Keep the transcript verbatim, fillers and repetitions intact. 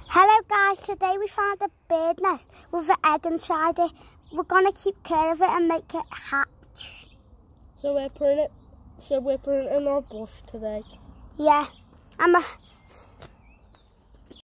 Hello guys, today we found a bird nest with an egg inside it. We're gonna keep care of it and make it hatch. So we're putting it so we're putting it in our bush today. Yeah. I'm a